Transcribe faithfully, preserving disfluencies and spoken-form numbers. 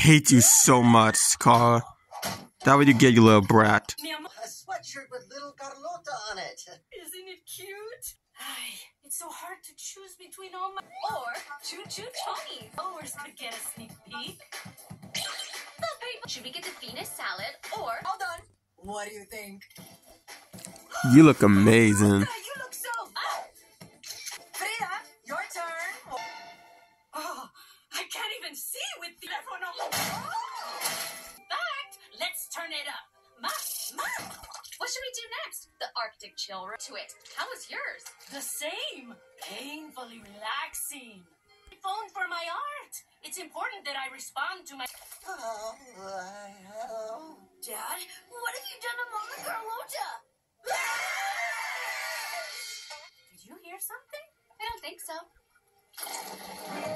hate you so much, Carl. That way you get, you little brat. A sweatshirt with little Carlota on it. Isn't it cute? Ay, it's so hard to choose between all my... Or Choo Choo Tony. Followers could get a sneak peek. Should we get the Venus salad or... All done. What do you think? You look amazing. You look so... Ah. Frida, your turn. Oh, I can't even see with the telephone on. In fact, let's turn it up. Ma, ma. What should we do next? The Arctic chill to it. How was yours? The same. Painfully relaxing. Phone for my art. It's important that I respond to my... Oh, oh. Dad, what have you done to Mama Carlota? Did you hear something? I don't think so.